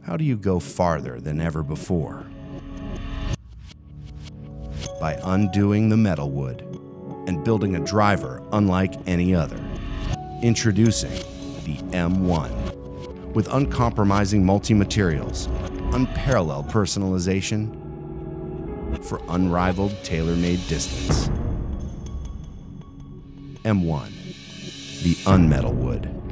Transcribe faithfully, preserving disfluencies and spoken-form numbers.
how do you go farther than ever before? By undoing the metalwood and building a driver unlike any other. Introducing the M one. With uncompromising multi-materials, unparalleled personalization, for unrivaled tailor-made distance. M one, the unmetalwood.